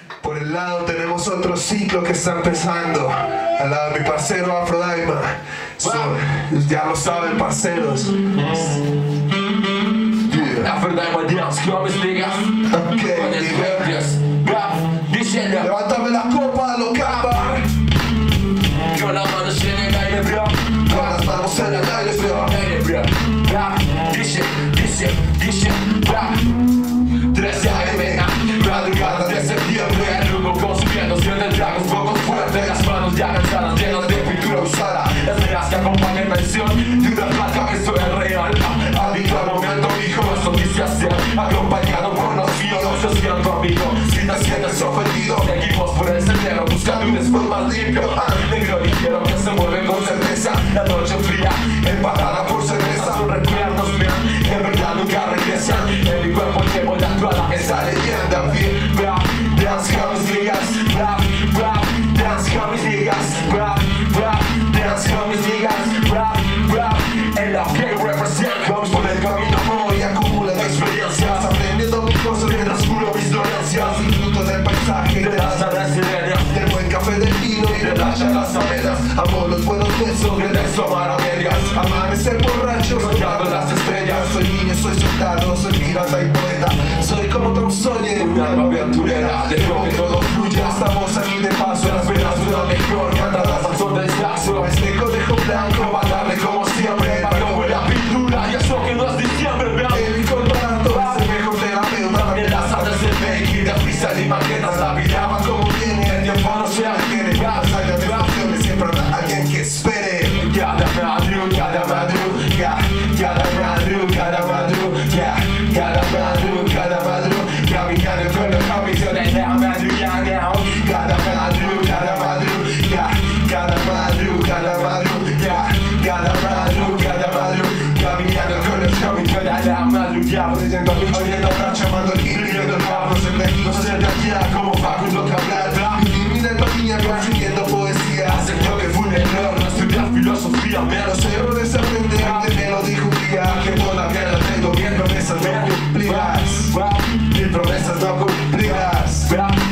Por el lado tenemos otro ciclo que está empezando. Al lado de mi parcero Afrodaima. Ya lo saben, parceros. Afrodaima Dance Club, niggas. Levántame la copa, lo capa. Con las manos en el aire, bro. Con las manos en el aire, bro. Dice, 13 AM, madrugada de septiembre. El humo consumiendo 7 tragos, pocos fuertes. Las manos ya cansadas, llenas de pintura usada. Esperas que acompañe mención de una placa, eso es real. Adicto al momento, hijo, es noticia ser acompañado por los míos. Yo siento amigo, si te sientes ofendido, seguimos por el sendero buscando un spot más limpio. Negro ligero que se mueve con certeza. La noche fría, empatada por cerveza. Son recuerdos, man, que en verdad nunca regresan. En mi cuerpo llevo la actual, esa leyenda. Rap, dance con mis niggas. Rap, dance con mis niggas. Rap, dance con mis niggas. Rap, en la que represent. Vamos por el camino, voy acumulando experiencias. Aprendiendo mis cosas mientras curo mis dolencias. Disfruto del paisaje, de las brasileñas, del buen café del vino y de las charlas amenas. Amo los buenos besos, de tomar a medias. Amanecer borracho, soñando las estrellas. Soy niño, soy soldado, soy pirata y poeta. Soy como Tom Sawyer, un alma aventurera. Dejo que todo fluya, estamos aquí de paso. Las venas de una mejor, cantadas al son del saxo. Este conejo blanco va a darle como siempre. Como la pintura, y eso que no es diciembre, vean. El contrato es el mejor terapeuta. También las artes del make, de freestyle y maquetas. La vida va como viene, el tiempo no se detiene. Más allá de las opciones, siempre habrá alguien que espere. Cada madrugada, caminando con los homies de la madrugada. Cada caminando con los homies de la madrugada. Leyendo mi oyendo rap, llamando el hip, viendo el rap. No sé de aquí como Facundo Cabral. Mi vida es niña construyendo poesía. Acepto que fue un error, no estudiar filosofía. Me los errores aprender, me lo dijo un día. Que todavía no tengo bien, promesas no cumplirás. Mil promesas no cumplirás.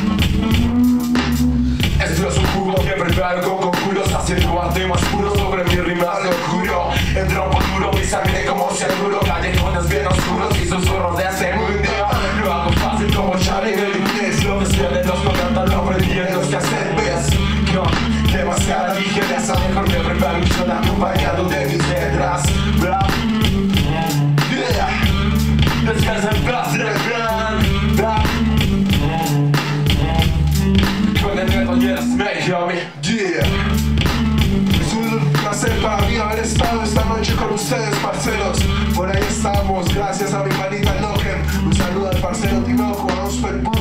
Esto es un jugo que preparo con conjuros, haciendo arte más puro sobre mi rima, lo juro. El trompo duro, mi sangre como seguro. Callejones bien oscuros y susurros de ese mundo. Lo hago fácil como Charlie del inglés. Lo que sé de los 90 lo aprendí en los cassettes. Con demasiada ligereza, mejor me preparo y yo acompañado de mis letras. Descansa en paz, con el metal, yes, make homie. Yeah. Es un placer para mí haber estado esta noche con ustedes, parceros. Por ahí estamos, gracias a mi panita Noken. Un saludo al parcero Tinoco, a Osper